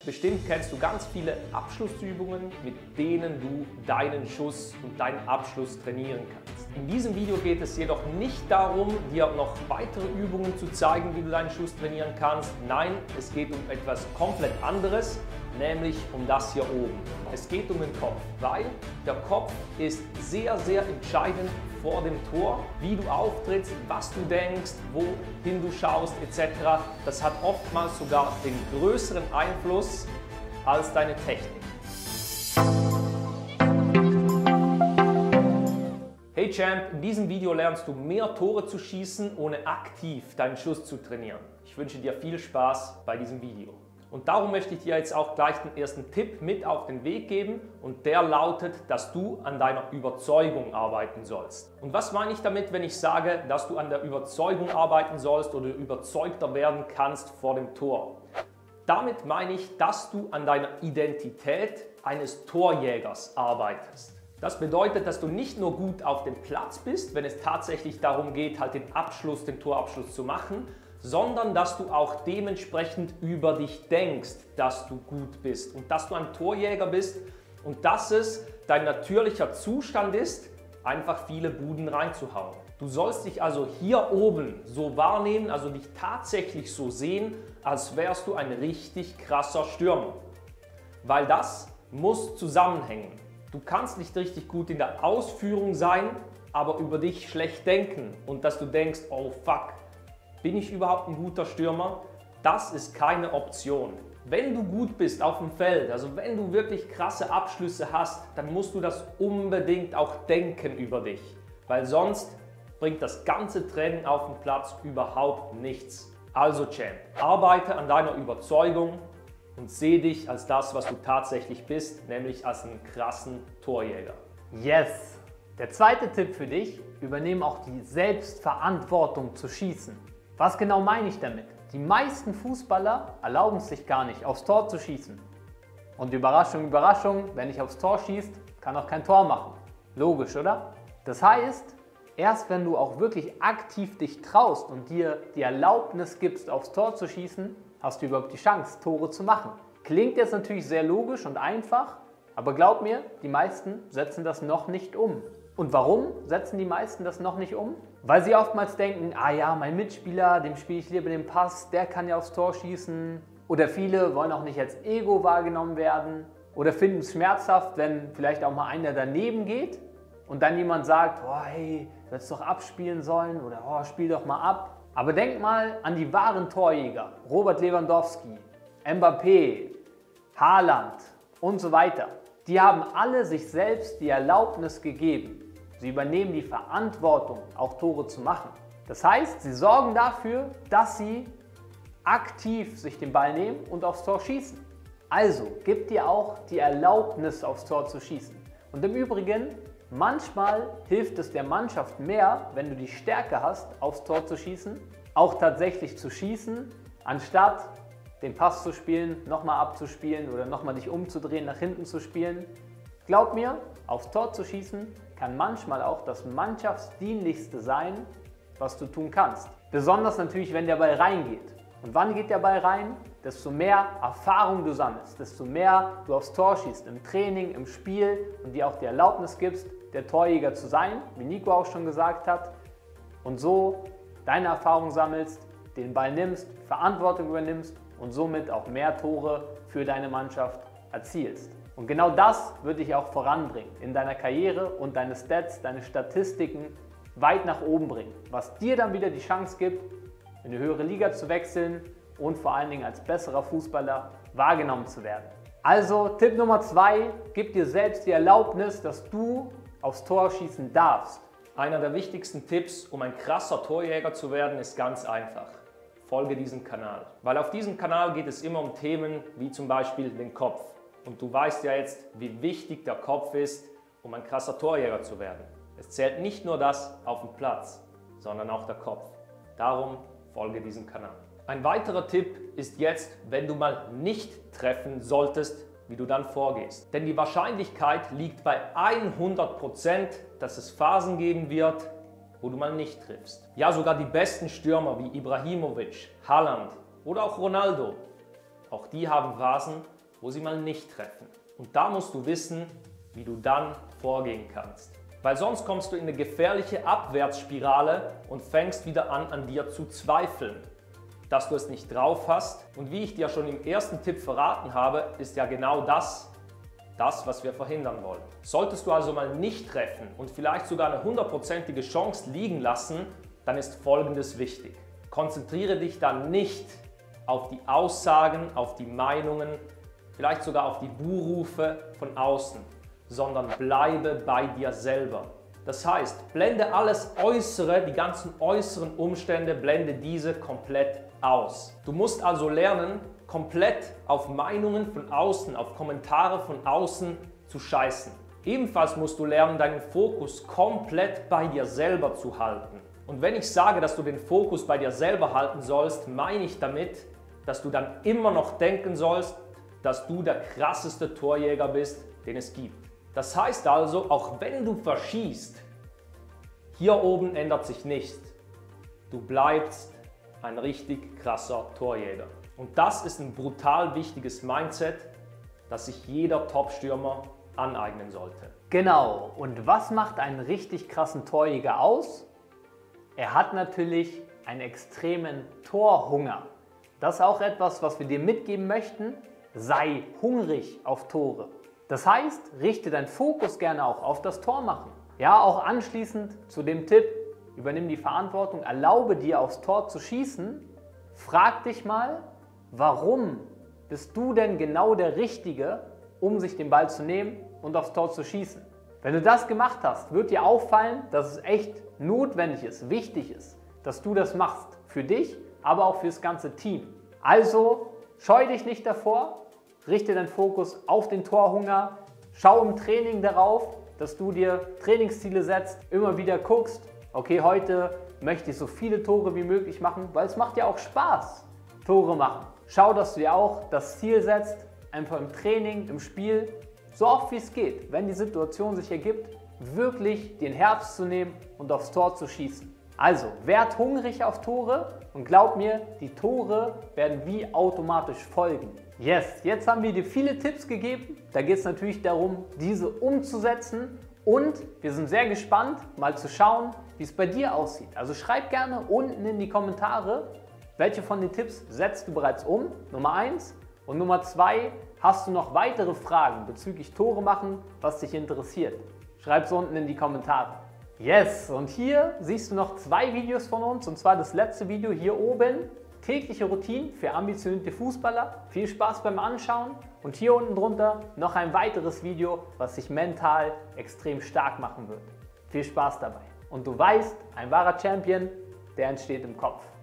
Bestimmt kennst du ganz viele Abschlussübungen, mit denen du deinen Schuss und deinen Abschluss trainieren kannst. In diesem Video geht es jedoch nicht darum, dir noch weitere Übungen zu zeigen, wie du deinen Schuss trainieren kannst. Nein, es geht um etwas komplett anderes, nämlich um das hier oben. Es geht um den Kopf, weil der Kopf ist sehr, sehr entscheidend vor dem Tor, wie du auftrittst, was du denkst, wohin du schaust etc. Das hat oftmals sogar den größeren Einfluss als deine Technik. Hey Champ, in diesem Video lernst du mehr Tore zu schießen, ohne aktiv deinen Schuss zu trainieren. Ich wünsche dir viel Spaß bei diesem Video. Und darum möchte ich dir jetzt auch gleich den ersten Tipp mit auf den Weg geben und der lautet, dass du an deiner Überzeugung arbeiten sollst. Und was meine ich damit, wenn ich sage, dass du an der Überzeugung arbeiten sollst oder überzeugter werden kannst vor dem Tor? Damit meine ich, dass du an deiner Identität eines Torjägers arbeitest. Das bedeutet, dass du nicht nur gut auf dem Platz bist, wenn es tatsächlich darum geht, halt den Torabschluss zu machen, sondern dass du auch dementsprechend über dich denkst, dass du gut bist und dass du ein Torjäger bist und dass es dein natürlicher Zustand ist, einfach viele Buden reinzuhauen. Du sollst dich also hier oben so wahrnehmen, also dich tatsächlich so sehen, als wärst du ein richtig krasser Stürmer. Weil das muss zusammenhängen. Du kannst nicht richtig gut in der Ausführung sein, aber über dich schlecht denken und dass du denkst, oh fuck, bin ich überhaupt ein guter Stürmer? Das ist keine Option. Wenn du gut bist auf dem Feld, also wenn du wirklich krasse Abschlüsse hast, dann musst du das unbedingt auch denken über dich. Weil sonst bringt das ganze Training auf dem Platz überhaupt nichts. Also Champ, arbeite an deiner Überzeugung und sehe dich als das, was du tatsächlich bist, nämlich als einen krassen Torjäger. Yes! Der zweite Tipp für dich, übernehme auch die Selbstverantwortung zu schießen. Was genau meine ich damit? Die meisten Fußballer erlauben es sich gar nicht, aufs Tor zu schießen. Und Überraschung, Überraschung, wer nicht aufs Tor schießt, kann auch kein Tor machen. Logisch, oder? Das heißt, erst wenn du auch wirklich aktiv dich traust und dir die Erlaubnis gibst, aufs Tor zu schießen, hast du überhaupt die Chance, Tore zu machen. Klingt jetzt natürlich sehr logisch und einfach, aber glaub mir, die meisten setzen das noch nicht um. Und warum setzen die meisten das noch nicht um? Weil sie oftmals denken, ah ja, mein Mitspieler, dem spiele ich lieber den Pass, der kann ja aufs Tor schießen. Oder viele wollen auch nicht als Ego wahrgenommen werden. Oder finden es schmerzhaft, wenn vielleicht auch mal einer daneben geht und dann jemand sagt, oh hey, du hättest doch abspielen sollen oder oh, spiel doch mal ab. Aber denk mal an die wahren Torjäger, Robert Lewandowski, Mbappé, Haaland und so weiter. Die haben alle sich selbst die Erlaubnis gegeben. Sie übernehmen die Verantwortung, auch Tore zu machen. Das heißt, sie sorgen dafür, dass sie aktiv sich den Ball nehmen und aufs Tor schießen. Also, gib dir auch die Erlaubnis, aufs Tor zu schießen. Und im Übrigen, manchmal hilft es der Mannschaft mehr, wenn du die Stärke hast, aufs Tor zu schießen, auch tatsächlich zu schießen, anstatt den Pass zu spielen, nochmal abzuspielen oder nochmal dich umzudrehen, nach hinten zu spielen. Glaub mir, aufs Tor zu schießen kann manchmal auch das Mannschaftsdienlichste sein, was du tun kannst. Besonders natürlich, wenn der Ball reingeht. Und wann geht der Ball rein? Desto mehr Erfahrung du sammelst, desto mehr du aufs Tor schießt, im Training, im Spiel und dir auch die Erlaubnis gibst, der Torjäger zu sein, wie Nico auch schon gesagt hat. Und so deine Erfahrung sammelst, den Ball nimmst, Verantwortung übernimmst und somit auch mehr Tore für deine Mannschaft erzielst. Und genau das wird dich auch voranbringen, in deiner Karriere und deine Stats, deine Statistiken weit nach oben bringen, was dir dann wieder die Chance gibt, in eine höhere Liga zu wechseln und vor allen Dingen als besserer Fußballer wahrgenommen zu werden. Also Tipp Nummer 2, gib dir selbst die Erlaubnis, dass du aufs Tor schießen darfst. Einer der wichtigsten Tipps, um ein krasser Torjäger zu werden, ist ganz einfach. Folge diesem Kanal. Weil auf diesem Kanal geht es immer um Themen wie zum Beispiel den Kopf. Und du weißt ja jetzt, wie wichtig der Kopf ist, um ein krasser Torjäger zu werden. Es zählt nicht nur das auf dem Platz, sondern auch der Kopf. Darum folge diesem Kanal. Ein weiterer Tipp ist jetzt, wenn du mal nicht treffen solltest, wie du dann vorgehst. Denn die Wahrscheinlichkeit liegt bei 100%, dass es Phasen geben wird, wo du mal nicht triffst. Ja, sogar die besten Stürmer wie Ibrahimovic, Haaland oder auch Ronaldo, auch die haben Phasen, wo sie mal nicht treffen. Und da musst du wissen, wie du dann vorgehen kannst. Weil sonst kommst du in eine gefährliche Abwärtsspirale und fängst wieder an dir zu zweifeln, dass du es nicht drauf hast. Und wie ich dir schon im ersten Tipp verraten habe, ist ja genau das, was wir verhindern wollen. Solltest du also mal nicht treffen und vielleicht sogar eine 100%ige Chance liegen lassen, dann ist Folgendes wichtig. Konzentriere dich dann nicht auf die Aussagen, auf die Meinungen, vielleicht sogar auf die Buhrufe von außen, sondern bleibe bei dir selber. Das heißt, blende alles Äußere, die ganzen äußeren Umstände, blende diese komplett aus. Du musst also lernen, komplett auf Meinungen von außen, auf Kommentare von außen zu scheißen. Ebenfalls musst du lernen, deinen Fokus komplett bei dir selber zu halten. Und wenn ich sage, dass du den Fokus bei dir selber halten sollst, meine ich damit, dass du dann immer noch denken sollst, dass du der krasseste Torjäger bist, den es gibt. Das heißt also, auch wenn du verschießt, hier oben ändert sich nichts. Du bleibst ein richtig krasser Torjäger. Und das ist ein brutal wichtiges Mindset, das sich jeder Top-Stürmer aneignen sollte. Genau, und was macht einen richtig krassen Torjäger aus? Er hat natürlich einen extremen Torhunger. Das ist auch etwas, was wir dir mitgeben möchten. Sei hungrig auf Tore. Das heißt, richte deinen Fokus gerne auch auf das Tor machen. Ja, auch anschließend zu dem Tipp, übernimm die Verantwortung, erlaube dir aufs Tor zu schießen. Frag dich mal, warum bist du denn genau der Richtige, um sich den Ball zu nehmen und aufs Tor zu schießen? Wenn du das gemacht hast, wird dir auffallen, dass es echt notwendig ist, wichtig ist, dass du das machst. Für dich, aber auch für das ganze Team. Also scheu dich nicht davor, richte deinen Fokus auf den Torhunger, schau im Training darauf, dass du dir Trainingsziele setzt, immer wieder guckst, okay, heute möchte ich so viele Tore wie möglich machen, weil es macht ja auch Spaß, Tore machen. Schau, dass du dir auch das Ziel setzt, einfach im Training, im Spiel, so oft wie es geht, wenn die Situation sich ergibt, wirklich den Herbst zu nehmen und aufs Tor zu schießen. Also, werd hungrig auf Tore und glaub mir, die Tore werden wie automatisch folgen. Yes, jetzt haben wir dir viele Tipps gegeben. Da geht es natürlich darum, diese umzusetzen. Und wir sind sehr gespannt, mal zu schauen, wie es bei dir aussieht. Also schreib gerne unten in die Kommentare, welche von den Tipps setzt du bereits um, Nummer 1. Und Nummer 2, hast du noch weitere Fragen bezüglich Tore machen, was dich interessiert? Schreib es unten in die Kommentare. Yes, und hier siehst du noch 2 Videos von uns, und zwar das letzte Video hier oben, tägliche Routinen für ambitionierte Fußballer. Viel Spaß beim Anschauen, und hier unten drunter noch ein weiteres Video, was dich mental extrem stark machen wird. Viel Spaß dabei. Und du weißt, ein wahrer Champion, der entsteht im Kopf.